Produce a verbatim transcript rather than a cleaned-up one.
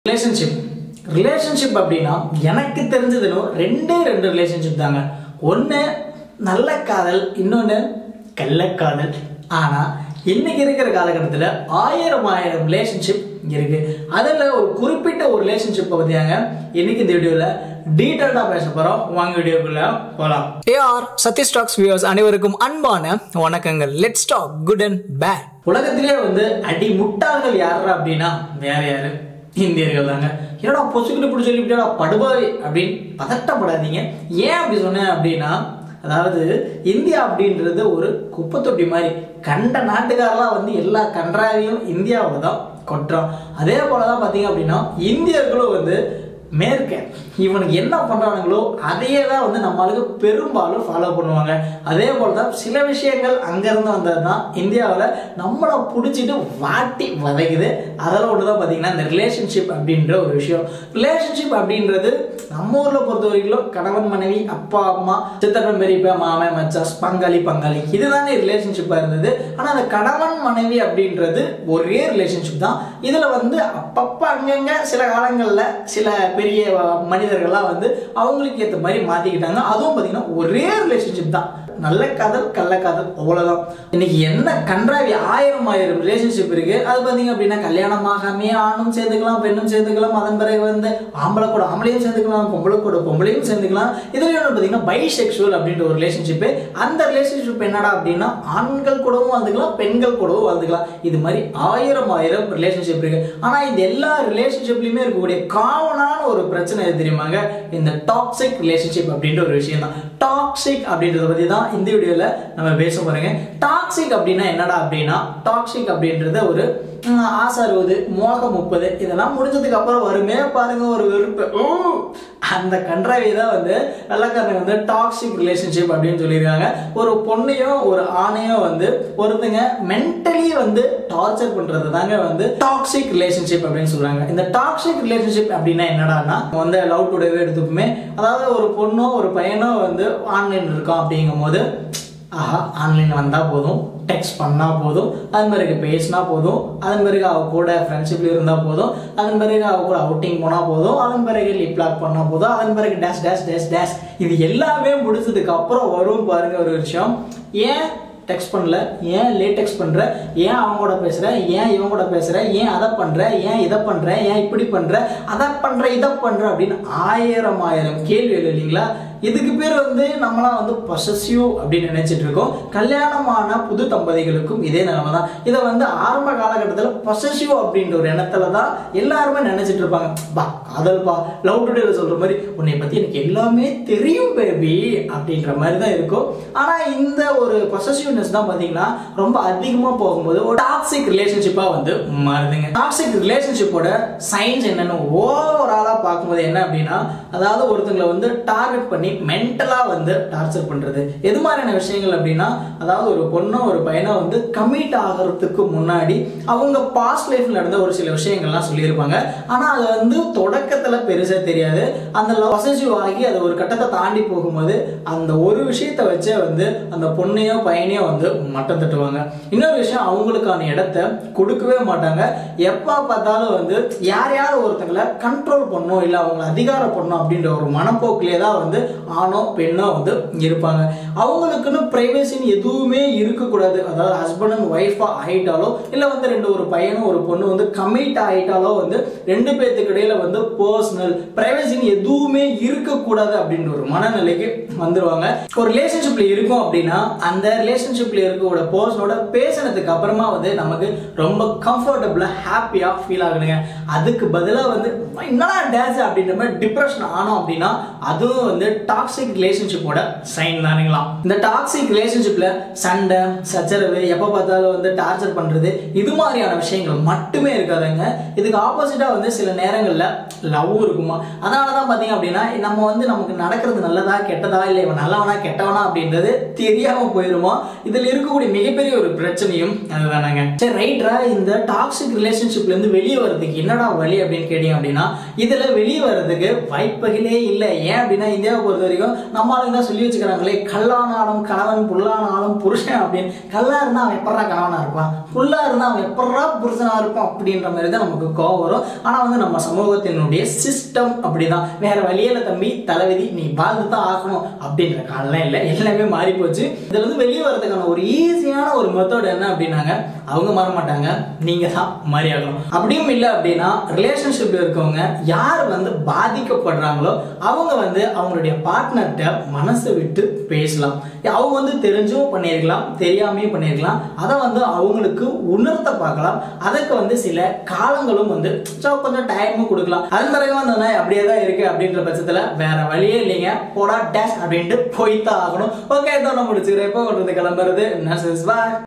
Relationship relationship அப்படின்னா எனக்கு தெரிஞ்சதுன்னு ரெண்டே ரெண்டு ரிலேஷன்ஷிப் தாங்க. ஒன்று நல்ல காதல், இன்னொன்று கள்ளக்காதல். ஆனால் இன்னைக்கு இருக்கிற காலகட்டத்தில் ஆயிரம் ஆயிரம் ரிலேஷன்ஷிப் இருக்கு. அதில் ஒரு குறிப்பிட்ட ஒரு ரிலேஷன்ஷிப்பை பற்றியாங்க இன்னைக்கு இந்த வீடியோவில் டீட்டெயில்டாக பேச போகிறோம். வாங்க வீடியோக்குள்ள போகலாம். ஏஆர் சத்ishtalks வியூவர்ஸ் அனைவருக்கும் அன்பான வணக்கங்கள். Let's talk good and bad. உலகத்திலே வந்து அடி முட்டாள்கள் யாரா அப்படின்னா வேற யாரு? இந்தியர்கள் தாங்க. என்னடா பொசுக்கிட்டு இப்படி சொல்லிவிட்டா படுபாவி அப்படின்னு பதட்டப்படாதீங்க. ஏன் அப்படி சொன்னேன் அப்படின்னா, அதாவது இந்தியா அப்படின்றது ஒரு குப்பை தொட்டி மாதிரி. கண்ட நாட்டுக்காரெல்லாம் வந்து எல்லா கன்றாவையும் இந்தியாவில் தான் கொட்டுறோம். அதே போலதான் பார்த்தீங்க அப்படின்னா இந்தியர்களும் வந்து மேற்க இவனுக்கு என்ன பண்றானுங்களோ அதையே தான் வந்து நம்மளுக்கு பெரும்பாலும் ஃபாலோ பண்ணுவாங்க. அதே போல தான் சில விஷயங்கள் அங்கிருந்து வந்தது தான் இந்தியாவில் நம்மளை பிடிச்சிட்டு வாட்டி வதைக்குது. அதில் ஒன்று தான் பார்த்தீங்கன்னா இந்த ரிலேஷன்ஷிப் அப்படின்ற ஒரு விஷயம். ரிலேஷன்ஷிப் அப்படின்றது நம்ம ஊரில் பொறுத்த வரைக்கும் கணவன் மனைவி, அப்பா அம்மா, சித்தப்பன் பெரியப்பா, மாமன் மச்சான், பங்காளி பங்காளி இதுதானே ரிலேஷன்ஷிப்பாக இருந்தது. ஆனால் அந்த கணவன் மனைவி அப்படின்றது ஒரே ரிலேஷன்ஷிப் தான். இதில் வந்து அப்பப்போ அங்கங்க சில காலங்களில் சில பெரிய மனிதர்கள்லாம் வந்து அவங்களுக்கு ஏற்ற மாதிரி மாத்திக்கிட்டாங்க. அதுவும் பார்த்தீங்கன்னா ஒரே ரிலேஷன்ஷிப் தான். நல்ல காதல், கள்ளக்காதல், அவ்வளவுதான். இன்னைக்கு என்ன கன்றாவி ஆயிரம் ஆயிரம் ரிலேஷன்ஷிப் இருக்கு. அது பார்த்தீங்க அப்படின்னா கல்யாணமாகாமே ஆணும் சேர்ந்துக்கலாம், பெண்ணும் சேர்ந்துக்கலாம், அதன் பிறகு வந்து ஆம்பளை கூட ஆம்பளையும் சேர்ந்துக்கலாம், பொம்பளை கூட பொம்பளையும் சேர்ந்துக்கலாம். இதுல என்ன பார்த்தீங்கன்னா பைசெக்சுவல் அப்படின்ற ஒரு ரிலேஷன்ஷிப். அந்த ரிலேஷன்ஷிப் என்னடா அப்படின்னா ஆண்கள் கூடவும் வாழ்ந்துக்கலாம், பெண்கள் கூடவும் வாழ்ந்துக்கலாம். இது மாதிரி ஆயிரம் ஆயிரம் ரிலேஷன்ஷிப் இருக்கு. ஆனா இந்த எல்லா ரிலேஷன்ஷிப்லயுமே இருக்கக்கூடிய காமனான ஒரு பிரச்சனை எது தெரியுமாங்க? இந்த டாக்ஸிக் ரிலேஷன்ஷிப் அப்படின்ற ஒரு விஷயம் தான். டாக்ஸிக் அப்படின்றத பத்தி தான் இந்த வீடியோல நம்ம பேச போறோங்க. டாக்ஸிக் அப்படின்னா என்னடா அப்படின்னா, டாக்ஸிக் அப்படின்றது ஒரு ஆசை அறுபது மோகம் முப்பது இதெல்லாம் முடிஞ்சதுக்கு அப்புறம் வருமே பாருங்க ஒரு வெறுப்பு. அந்த கன்றாவி தான் வந்து வெள்ளக்காரங்க வந்து டாக்ஸிக் ரிலேஷன்ஷிப் அப்படின்னு சொல்லியிருக்காங்க. ஒரு பொண்ணையும் ஒரு ஆணையும் வந்து ஒருத்தங்க மென்டலி வந்து டார்ச்சர் பண்றது தாங்க வந்து டாக்ஸிக் ரிலேஷன்ஷிப் அப்படின்னு சொல்றாங்க. இந்த டாக்ஸிக் ரிலேஷன்ஷிப் அப்படின்னா என்னடான்னா வந்து லவ் டுடேவே எடுத்துக்குமே. அதாவது ஒரு பொண்ணோ ஒரு பையனோ வந்து ஆன்லைன் இருக்கான் அப்படிங்கும் போது ஆஹா ஆன்லைன் வந்தா போதும், டெக்ஸ்ட் பண்ணா போதும், அதன் பிறகு பேசினா போதும், அதன் பிறகு அவ கூட ஃப்ரெண்ட்ஷிப்ல இருந்தா போதும், அதன் பிறகு அவ கூட அவுட்டிங் போனா போதும், அதன் பிறகு லிப் லாக் பண்ணா போதும், அதன் பிறகு டேஷ் டேஷ் டேஷ் டேஷ் இது எல்லாமே முடிச்சதுக்கு அப்புறம் வரும் பாருங்க ஒரு விஷயம். ஏன் டெக்ஸ்ட் பண்ணல, ஏன் லேட் டெக்ஸ்ட் பண்ற, ஏன் அவங்க கூட பேசுற, ஏன் இவங்க கூட பேசுற, ஏன் அதை பண்ற, ஏன் இதை பண்ற, ஏன் இப்படி பண்ற, அதை பண்ற இதை பண்ற அப்படின்னு ஆயிரம் ஆயிரம் கேள்விகள் இல்லைங்களா? இதுக்கு பேர் வந்து நம்மளாம் வந்து பொசசிவ் அப்படின்னு நினைச்சிட்டு இருக்கோம். கல்யாணமான புது தம்பதிகளுக்கும் இதே நிலைமை தான். இதை வந்து ஆரம்ப காலகட்டத்தில் பொசசிவ் அப்படின்ற ஒரு எண்ணத்துல தான் எல்லாருமே நினைச்சிட்டு இருப்பாங்க. பா காதல்பா, லவ் டுடேல சொல்ற மாதிரி உன்னை பத்தி எனக்கு எல்லாமே தெரியும் பேபி அப்படின்ற மாதிரி தான் இருக்கும். ஆனா இந்த ஒரு பொசசிவ்னஸ் தான் பாத்தீங்கன்னா ரொம்ப அதிகமா போகும்போது ஒரு டாக்ஸிக் ரிலேஷன்ஷிப்பா வந்து மாறுதுங்க. டாக்ஸிக் ரிலேஷன்ஷிப்போட சைன்ஸ் என்னன்னு ஓவராலா பார்க்கும்போது என்ன அப்படின்னா, அதாவது ஒருத்தங்களை வந்து டார்கெட் பண்ணி மென்டலா வந்து டார்ச்சர் பண்றது. எது மாதிரியான விஷயங்கள் அப்படின்னா, அதாவது ஒரு பொண்ணோ ஒரு பையனோ வந்து கமிட் ஆகிறதுக்கு முன்னாடி அவங்க பாஸ்ட் லைஃப்ல நடந்த ஒரு சில விஷயங்கள்லாம் சொல்லியிருப்பாங்க. ஆனா அது வந்து தொடக்கத்துல பெருசா தெரியாது. அந்த பொசசிவ் ஆகி அது ஒரு கட்டத்தை தாண்டி போகும்போது அந்த ஒரு விஷயத்தை வச்சே வந்து அந்த பொண்ணையோ பையனையோ வந்து மட்டம் தட்டுவாங்க. இன்னொரு விஷயம், அவங்களுக்கான இடத்தை கொடுக்கவே மாட்டாங்க. எப்ப பார்த்தாலும் வந்து யாரையாவது ஒருத்தங்களை கண்ட்ரோல் பண்ணும், இல்ல அவங்களை அதிகாரம் பண்ணும் அப்படின்ற ஒரு மனப்போக்கிலே தான் வந்து ஆணோ பெண்ணோ வந்து இருப்பாங்க. அவங்களுக்குன்னு பிரைவேசின்னு எதுவுமே இருக்கக்கூடாது. அதாவது ஹஸ்பண்ட் அண்ட் ஒய்ஃபா ஆயிட்டாலோ இல்ல வந்து ரெண்டு ஒரு பையனும் ஒரு பொண்ணு வந்து கமிட் ஆயிட்டாலோ வந்து ரெண்டு பேர்த்துக்கு இடையில வந்து பர்சனல் பிரைவேசின்னு எதுவுமே இருக்கக்கூடாது அப்படின்ற ஒரு மனநிலைக்கு வந்துருவாங்க. ஒரு ரிலேஷன்ஷிப்ல இருக்கும் அப்படின்னா அந்த ரிலேஷன்ஷிப்ல இருக்கக்கூடிய பர்சனோட பேசினதுக்கு அப்புறமா வந்து நமக்கு ரொம்ப கம்ஃபர்டபுளா ஹாப்பியா ஃபீல் ஆகணுங்க. அதுக்கு பதிலா வந்து என்னடா டேஸ் அப்படின்ற மாதிரி டிப்ரெஷன் ஆனோம் அப்படின்னா அதுவும் வந்து டாக்ஸிக் ரிலேஷன்ஷிப்போட சைன் தானுங்களா. இந்த டாக்ஸிக் ரிலேஷன்ஷிப்ல சண்டை சச்சரவு, எப்ப பார்த்தாலும் வந்து டார்ச்சர் பண்றது, இது மாதிரியான விஷயங்கள் மட்டுமே இருக்காதுங்க. இதுக்கு ஆப்போசிட்டா வந்து சில நேரங்கள்ல லவ் இருக்குமா. அதனாலதான் பாத்தீங்க அப்படின்னா நம்ம வந்து நமக்கு நடக்கிறது நல்லதா கெட்டதா, இல்ல இவன் நல்லவனா கெட்டவனா அப்படின்றது தெரியாம போயிருமோ. இதுல இருக்கக்கூடிய மிகப்பெரிய ஒரு பிரச்சனையும் அதுதானாங்க. சரி ரைட்ரா, இந்த டாக்ஸிக் ரிலேஷன்ஷிப்ல இருந்து வெளியே வர்றதுக்கு என்னடா வழி அப்படின்னு கேட்டீங்க அப்படின்னா, இதுல வெளியே வர்றதுக்கு வாய்ப்புகளே இல்லை. ஏன் அப்படின்னா இந்தியாவை பொறுத்த வரைக்கும் நம்மளுக்கு தான் சொல்லி வச்சுக்கிறாங்களே, கள்ள கல்லானாலும் கணவன் புல்லானாலும் புருஷன் அப்படின்னு. கல்லா இருந்தா அவன் எப்படா கணவனா இருப்பான், புல்லா இருந்தா அவன் எப்படா புருஷனா இருப்பான் அப்படின்ற மாதிரி தான் நமக்கு கோவம் வரும். ஆனா வந்து நம்ம சமூகத்தினுடைய சிஸ்டம் அப்படிதான். வேற வழியில தம்பி தலைவிதி, நீ வாழ்ந்து தான் ஆகணும் அப்படின்ற காலம் இல்லை, எல்லாமே மாறி போச்சு. இதுல இருந்து வெளியே வரதுக்கான ஒரு ஈஸியான ஒரு மெத்தட் என்ன அப்படின்னாங்க, அவங்க மாற மாட்டாங்க, நீங்க தான் மாறி ஆகணும். அப்படியும் இல்லை அப்படின்னா ரிலேஷன்ஷிப்ல இருக்கவங்க யார் வந்து பாதிக்கப்படுறாங்களோ அவங்க வந்து அவங்களுடைய பார்ட்னர்கிட்ட மனசை விட்டு பேசலாம். அவங்க வந்து தெரிஞ்சும் பண்ணிருக்கலாம், தெரியாமையும் பண்ணிருக்கலாம். அதை வந்து அவங்களுக்கு உணர்த்த பார்க்கலாம். அதுக்கு வந்து சில காலங்களும் வந்து கொஞ்சம் டைமும் கொடுக்கலாம். அதன் பிறகு வந்து அப்படியே தான் இருக்கு அப்படின்ற பட்சத்துல வேற வழியே இல்லைங்க, போடா டேஷ் அப்படின்ட்டு போய்தான் ஆகணும். ஓகே, இதோட முடிச்சுக்கிறேன். இப்போ கொண்டு கிளம்புறது.